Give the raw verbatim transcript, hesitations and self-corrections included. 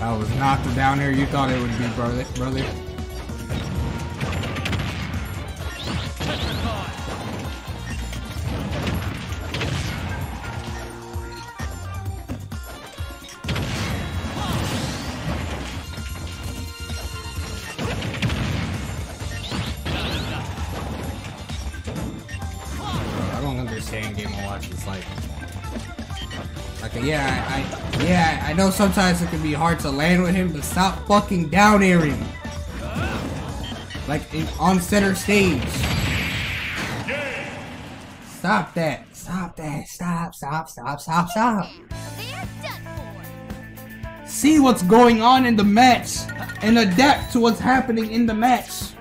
I was knocked down there. You thought it would be, brother. Brother. I don't understand Game and Watch. It's like, like, yeah, I, I, yeah, I know sometimes it can be hard to land with him, but stop fucking down airing. Like in, on center stage. Stop that! Stop that! Stop! Stop! Stop! Stop! Stop! See what's going on in the match and adapt to what's happening in the match.